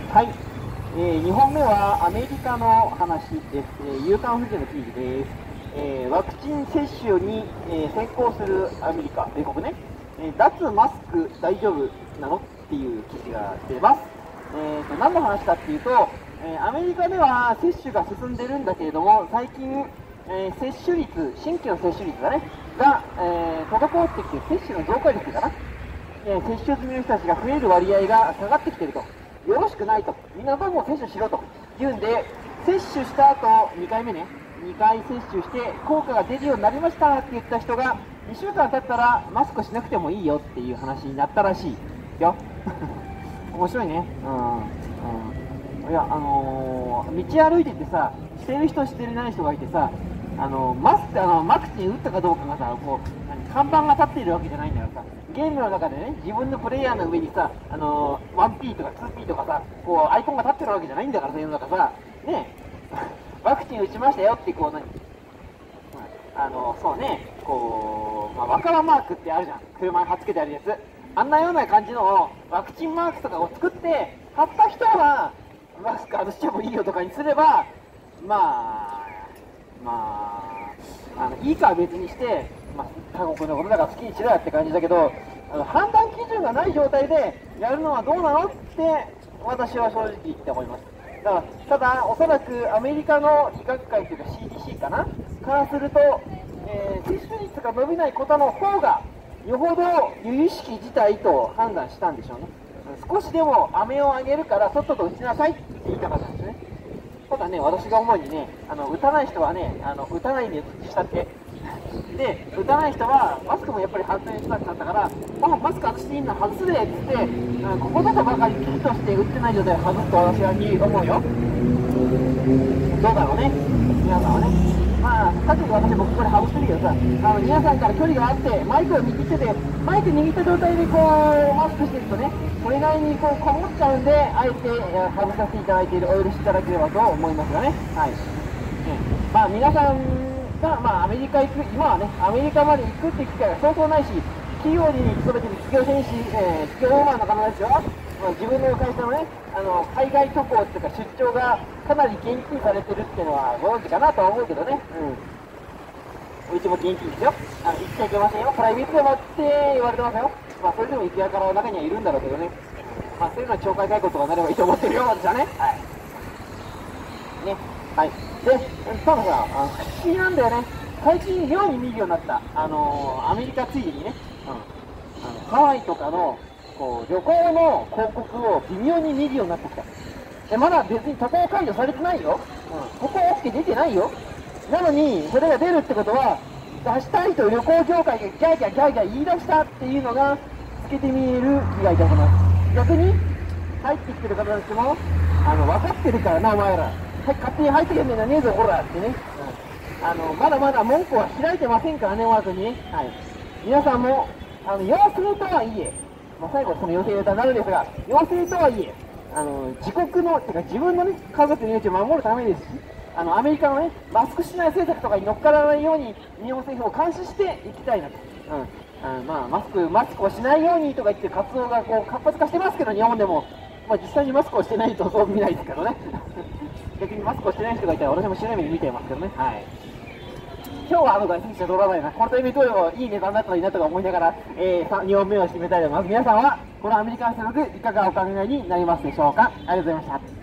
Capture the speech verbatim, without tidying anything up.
はい、えー、にほんめはアメリカの話です。えー、夕刊フジの記事です。えー、ワクチン接種に、えー、先行するアメリカ、米国ね、えー、脱マスク大丈夫なのっていう記事が出ます。えー、と何の話かっていうと、えー、アメリカでは接種が進んでるんだけれども、最近、えー、接種率、新規の接種率がね、が、えー、滞ってきて、接種の増加率かな、えー、接種済みの人たちが増える割合が下がってきていると。よろしくないと、みんなどうも接種しろというんで、接種した後にかいめね、にかい接種して効果が出るようになりましたって言った人がにしゅうかん経ったらマスクしなくてもいいよっていう話になったらしいよ。面白いね。うん、うん、いや、あのー、道歩いててさ、してる人してない人がいてさ、あのマスクあのワクチン打ったかどうかがさ、こう何看板が立っているわけじゃないんだからさ、ゲームの中でね、自分のプレイヤーの上にさ、あの ワンピー とか ツーピー とかさ、こうアイコンが立ってるわけじゃないんだからさ、世の中さ、ねワクチン打ちましたよって、こう何、あのそうね、こう、まあ、若葉マークってあるじゃん、車に貼っつけてあるやつ、あんなような感じのワクチンマークとかを作って、貼った人はマスク外してもいいよとかにすれば、まあ、まあ、あのいいかは別にして、まあ、他国のことだから好きにしろやって感じだけど、あの判断基準がない状態でやるのはどうなのって私は正直言って思います。だからただ、おそらくアメリカの医学会というか シーディーシー かなからすると、えー、接種率が伸びないことの方がよほど由々しき事態と判断したんでしょうね。少しでも飴をあげるからとっとと打ちなさいって言いたかったんですね。ただね、私が思うにね、あの打たない人はね、あの打たないでしたって。で、打たない人はマスクもやっぱり外せる人たちだったから、もうマスク外していいの外すでって言って、うん、ここぞとばかり危機として打ってない状態で外すと私は思うよ。どうだろうね、皆さんはね。まあ、さっき私僕これ外してるけどさ、あの皆さんから距離があって、マイクを握ってて、マイク握った状態でこう、マスクしてるとね、それなりにこうこもっちゃうんで、あえて外させていただいている、お許しいただければと思いますがね。はい。ね、まあ皆さんが、まあ、アメリカ行く、今はね、アメリカまで行くっていう機会が相当ないし、企業に勤めてる企業戦士、えー、企業オーナーの方たちは、まあ、自分の会社のね、あの海外渡航っていうか出張がかなり厳禁されてるっていうのはご存知かなとは思うけどね、うん、うちも厳禁ですよ。あの行っちゃいけませんよ、プライベートでもって言われてますよ。まあそれでも行くやから中にはいるんだろうけどね、まあそういうのは懲戒解雇とかなればいいと思ってるよ、私はね。はい。ね。はい。で、たださ、あの不思議なんだよね。最近妙に見るようになった。あのー、アメリカついでにね、うん、あのハワイとかのこう旅行の広告を微妙に見るようになってきた。でまだ別に渡航解除されてないよ。うん、渡航 OK 出てないよ。なのに、それが出るってことは、出したいと旅行業界がギャーギャーギャーギャー言い出したっていうのが透けて見える気がいたします。逆に、入ってきてる方たちも、あの、分かってるからな、お前ら。はい、勝手に入ってけんねんじゃねえぞ、ほらってね。うん、あの、まだまだ門戸は開いてませんからね、わずにね。はい。皆さんも、あの、要請とはいえ、まあ、最後はその要請となるんですが、要請とはいえ、あの、自国の、てか自分のね、家族の命を守るためですし、あの、アメリカのね、マスクしない政策とかに乗っからないように、日本政府を監視していきたいなと。うん。あまあ、マスク、マスクをしないようにとか言って活動がこう活発化してますけど、日本でも。まあ、実際にマスクをしてないとそう見ないですけどね。逆にマスクをしてない人がいたら私も白い目に見てますけどね。はい。今日はあの外選手は通らないな。このタイミングでいい値段だったらいいなとか思いながら、えー、にほんめを締めたいと思います。皆さんは、このアメリカン収録、いかがお考えになりますでしょうか。ありがとうございました。